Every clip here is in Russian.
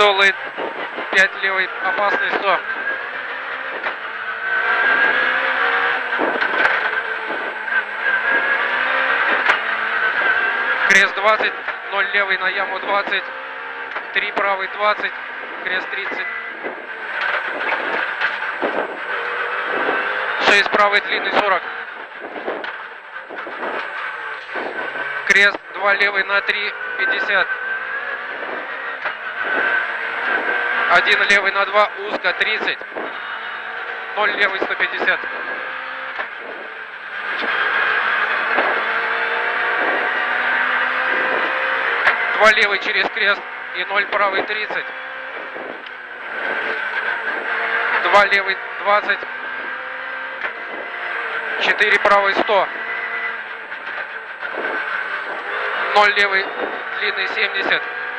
Тяжелый 5 левый, опасный 100. Крест 20, 0 левый на яму 20, 3 правый 20, крест 30. 6 правый длинный 40. Крест 2 левый на 3, 50. 1 левый на 2, узко 30. 0 левый 150. Два левый через крест и 0 правый 30. 2 левый 20. 4 правый 100. 0 левый длинный 70.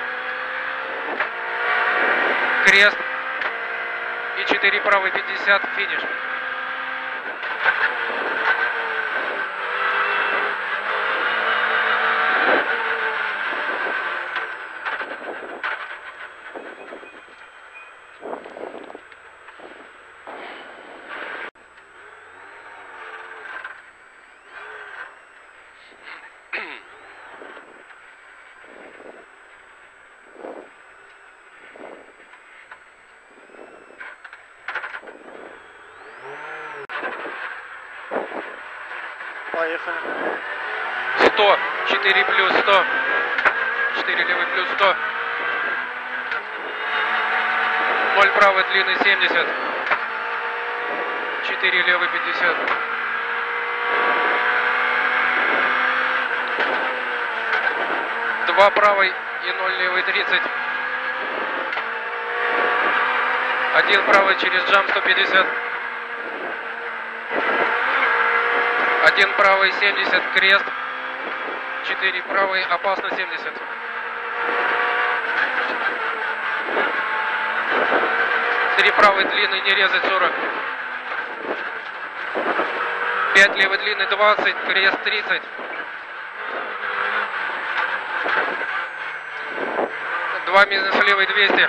Крест и 4 правый 50, финиш. Поехали. 100, 4 плюс 100, 4 левый плюс 100, 0 правый длинный 70, 4 левый 50, 2 правый и 0 левый 30, 1 правый через джамп 150, 1 правый 70, крест, 4 правый, опасно 70. 3 правый длинный, не резать 40. 5 левый длинный 20, крест 30. 2 минус левый 200.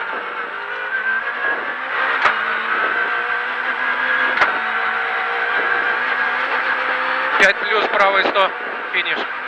5 плюс правый 100, финиш.